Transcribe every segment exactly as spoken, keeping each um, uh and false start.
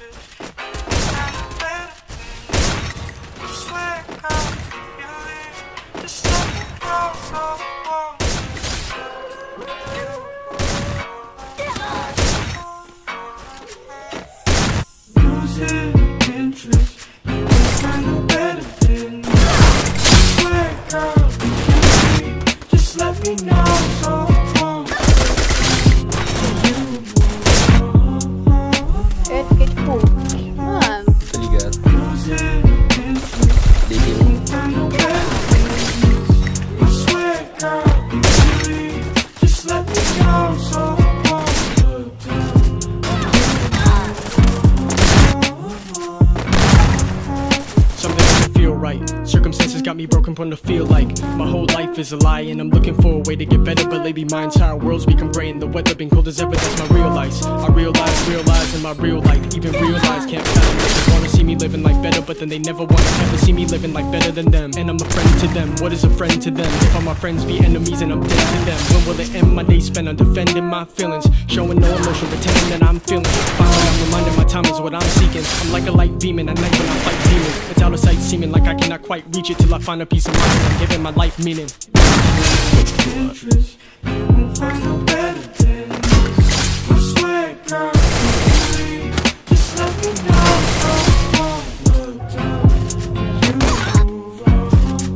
Eu fiquei tipo, mano. Tá ligado? Something doesn't feel right. Circumstances got me broken from the feel like my whole life is a lie, and I'm looking for a way to get better. But lately my entire world's become gray, and the weather been cold as ever. That's my real life. I realize, realize in my real life, even realize can't fathom. They wanna see me living like better, but then they never wanna ever see me living like better than them. And I'm a friend to them. What is a friend to them? If all my friends be enemies and I'm dead to them, when will it end? My day spent on defending my feelings, showing no emotion, pretending that I'm feeling. Finally I'm reminded my time is what I'm seeking. I'm like a light beaming at night when I fight demons. It's out of sight, seeming like I cannot quite reach it till I find a peace of mind. I'm giving my life meaning. Interest, you won't find no better than this. I swear, girl, really, just let me know. So won't look down. You move on.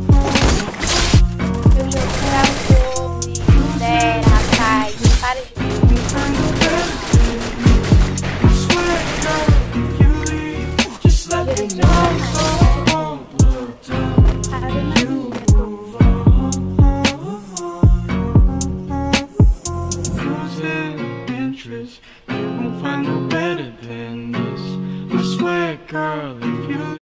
Eu jogo pra o Dera, Kai, para de You won't find no better than this. I swear, girl, if you leave, just let me know. So won't look down. You move on. Losing interest, you won't find no better than this. I swear, girl, if you